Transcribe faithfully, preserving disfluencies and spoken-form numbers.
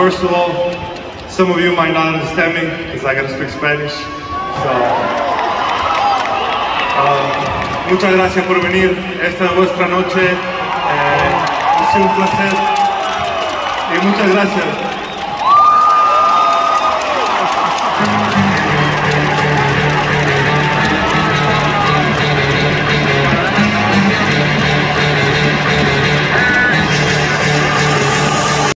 first of all, some of you might not understand me because I gotta speak Spanish. So, uh, muchas gracias por venir. Esta es vuestra noche. Eh, ha sido un placer. Y muchas gracias.